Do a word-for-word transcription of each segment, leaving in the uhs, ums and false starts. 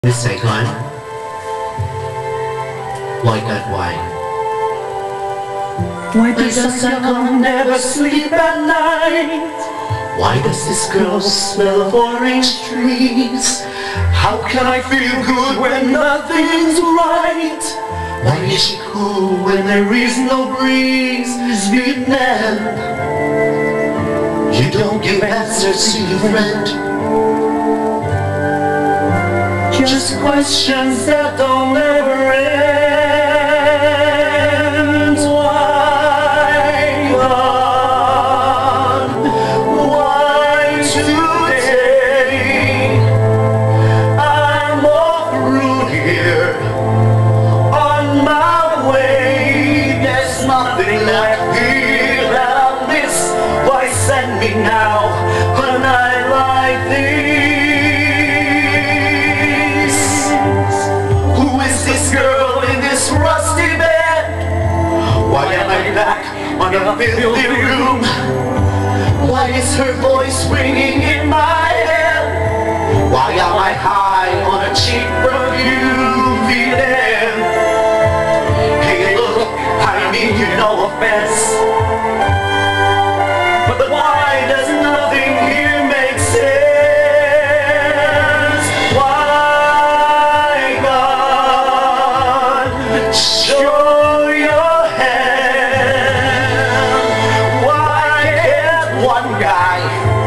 Mistake on like that wine. Why does a circle never sleep at night? Why does this girl smell of orange trees? How can I feel good when nothing's right? Why is she cool when there is no breeze? Vietnam, you don't give answers to your friend. Just questions that don't ever end. Why, God? Why today? I'm off route here, on my way. There's nothing left here that I'll miss. Why send me now a night like this? On a filthy room, why is her voice ringing in my head? Why am I high on a cheap perfume feeling? Hey look, I mean you no offense, but why does nothing here make sense? Why, God, show your hand? One guy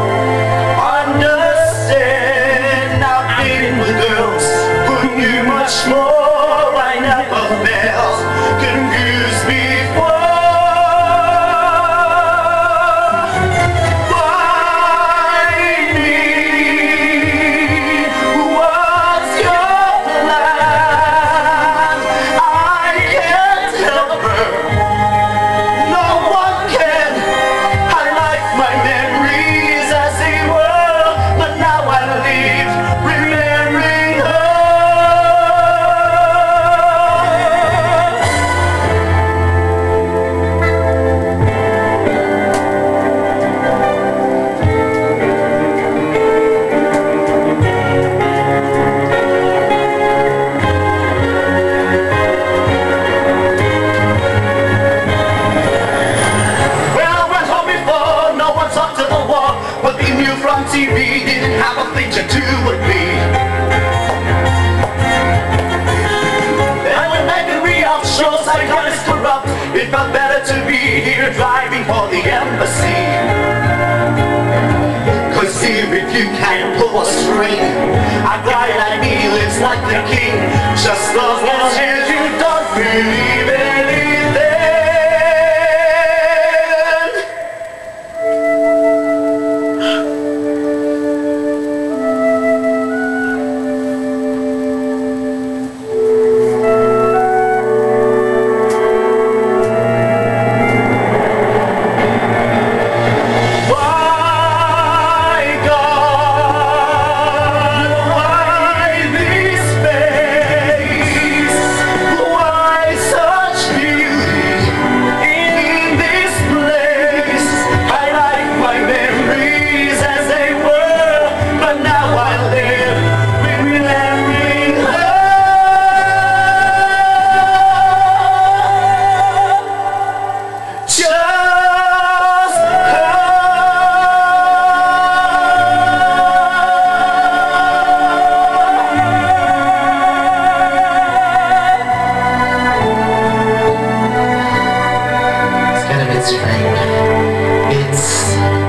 understand. I've been with girls who knew much more. I never felt confused before. Why me? What's your plan? I can't help her. No one can. My memories as they were, but now I live remembering her. Well, I went home before, no one talked to the wall, but they knew from T V didn't have a thing to do with me. And when making real shows like God is corrupt, it felt better to be here driving for the embassy. Cause here if you can't pull a string, a guy like me lives like the king, just as long as you don't believe anything. It's strange. It's